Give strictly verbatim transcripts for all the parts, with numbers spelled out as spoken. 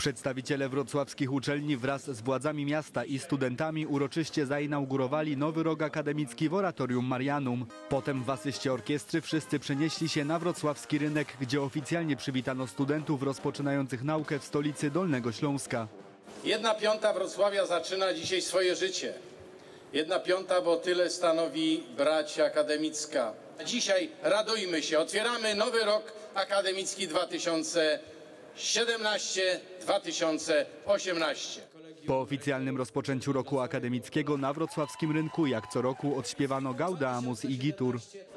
Przedstawiciele wrocławskich uczelni wraz z władzami miasta i studentami uroczyście zainaugurowali nowy rok akademicki w Oratorium Marianum. Potem w asyście orkiestry wszyscy przenieśli się na wrocławski rynek, gdzie oficjalnie przywitano studentów rozpoczynających naukę w stolicy Dolnego Śląska. Jedna piąta Wrocławia zaczyna dzisiaj swoje życie. Jedna piąta, bo tyle stanowi bracia akademicka. Dzisiaj radujmy się, otwieramy nowy rok akademicki dwa tysiące siedemnaście dwa tysiące osiemnaście. Po oficjalnym rozpoczęciu roku akademickiego na wrocławskim rynku jak co roku odśpiewano Gaudeamus Igitur.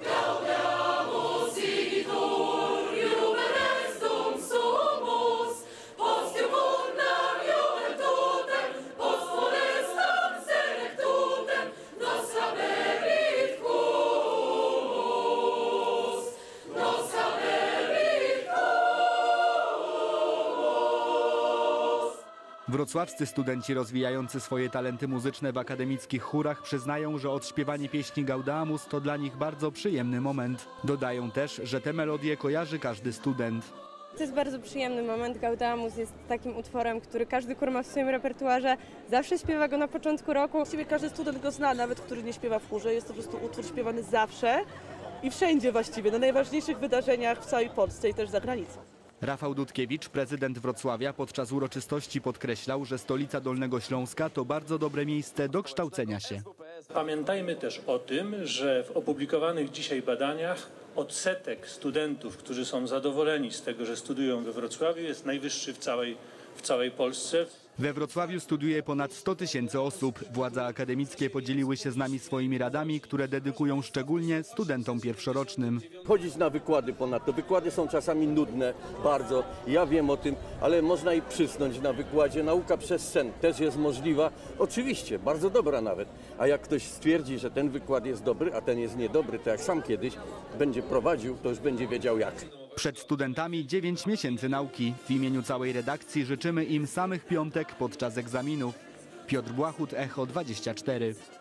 Wrocławscy studenci rozwijający swoje talenty muzyczne w akademickich chórach przyznają, że odśpiewanie pieśni Gaudeamus to dla nich bardzo przyjemny moment. Dodają też, że te melodie kojarzy każdy student. To jest bardzo przyjemny moment. Gaudeamus jest takim utworem, który każdy chór ma w swoim repertuarze. Zawsze śpiewa go na początku roku. Właściwie każdy student go zna, nawet który nie śpiewa w chórze. Jest to po prostu utwór śpiewany zawsze i wszędzie właściwie, na najważniejszych wydarzeniach w całej Polsce i też za granicą. Rafał Dudkiewicz, prezydent Wrocławia, podczas uroczystości podkreślał, że stolica Dolnego Śląska to bardzo dobre miejsce do kształcenia się. Pamiętajmy też o tym, że w opublikowanych dzisiaj badaniach odsetek studentów, którzy są zadowoleni z tego, że studiują we Wrocławiu, jest najwyższy w całej, w całej Polsce. We Wrocławiu studiuje ponad sto tysięcy osób. Władze akademickie podzieliły się z nami swoimi radami, które dedykują szczególnie studentom pierwszorocznym. Chodzić na wykłady ponadto. Wykłady są czasami nudne, bardzo. Ja wiem o tym, ale można i przysnąć na wykładzie. Nauka przez sen też jest możliwa. Oczywiście, bardzo dobra nawet. A jak ktoś stwierdzi, że ten wykład jest dobry, a ten jest niedobry, to jak sam kiedyś będzie prowadził, to już będzie wiedział jak. Przed studentami dziewięć miesięcy nauki. W imieniu całej redakcji życzymy im samych piątek podczas egzaminów. Piotr Błachut, Echo dwadzieścia cztery.